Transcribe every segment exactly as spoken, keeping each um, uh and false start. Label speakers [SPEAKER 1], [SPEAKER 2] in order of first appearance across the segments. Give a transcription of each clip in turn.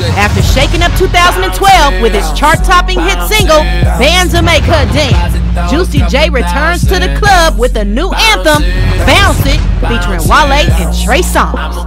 [SPEAKER 1] After shaking up two thousand twelve with his chart-topping hit single, Bands Will Make Her Dance, Juicy J returns to the club with a new anthem, Bounce It, featuring Wale and Trey Songz.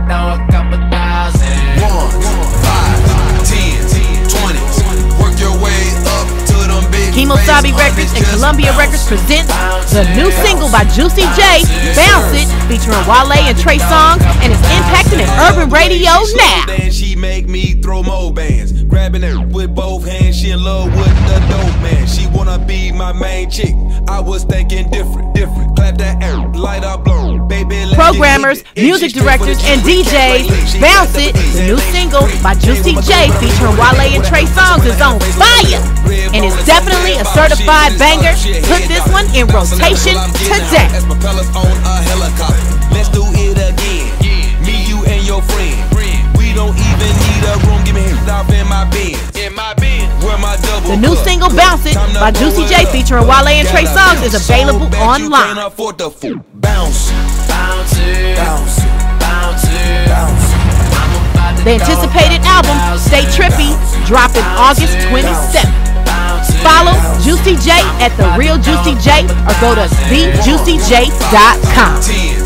[SPEAKER 1] Kemosabe Records and Columbia Records presents the new single by Juicy J, Bounce It, featuring Wale and Trey Songz, and is impacting in urban radio now.
[SPEAKER 2] She make me throw more bands, grabbing it with both hands. She in love with the dope man. She wanna be my main chick. I was thinking different, different. Clap that air, light up, blow, baby.
[SPEAKER 1] Programmers, music directors, and D Js, Bounce It, the new single by Juicy J featuring Wale and Trey Songz, is on fire and is definitely a certified banger. Put this one in rotation today.
[SPEAKER 2] Let's do it again. Me, you, and your friend. We don't even need a room. Give me hit off in my bed. In my bed. Where my double.
[SPEAKER 1] The new single Bounce It by Juicy J featuring Wale and Trey Songz is available online.
[SPEAKER 2] Bounce, bounce it, bounce it, bounce it, bounce it.
[SPEAKER 1] The anticipated album, Stay Trippy, dropping August twenty-seventh. Follow Juicy J at The Real Juicy J or go to the juicy j dot com.